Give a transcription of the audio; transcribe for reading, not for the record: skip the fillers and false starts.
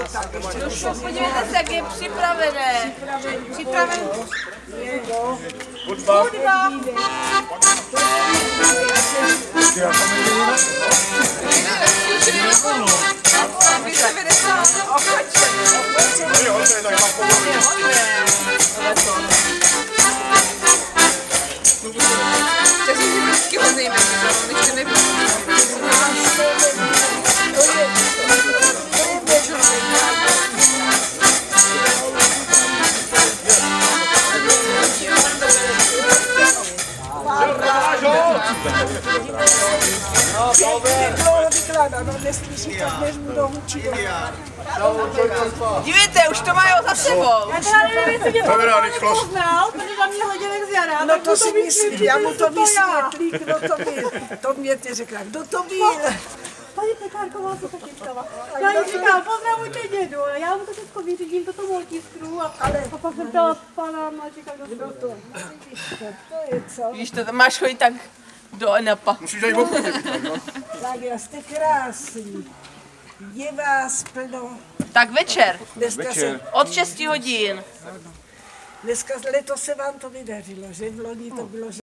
Dušo, podívejte se, jak je připravené. Připravené. Hudba. Dívejte, už to mají za sebou. Já teda nevím, jestli mě to nepoznal, protože na mě hleděl jak z jara. No to si myslím, já mu to vysvětlí, kdo to byl. To mě ty řekla, kdo to byl. Paní Pekárková se taky ptala. Já jí říkám, pozdravujte dědu, ale já mu to všechno vyřídím, toto multiskru a pak jsem ptala pana Mlačíka, kdo to byl. To je co? Víš, to máš chodit tak do Enapa. Musíš tady obchodit. Tak já jste krásný. Je vás plno. Tak večer, Dneska se, od 6 hodin. letos se vám to vydařilo, že v loni to bylo, že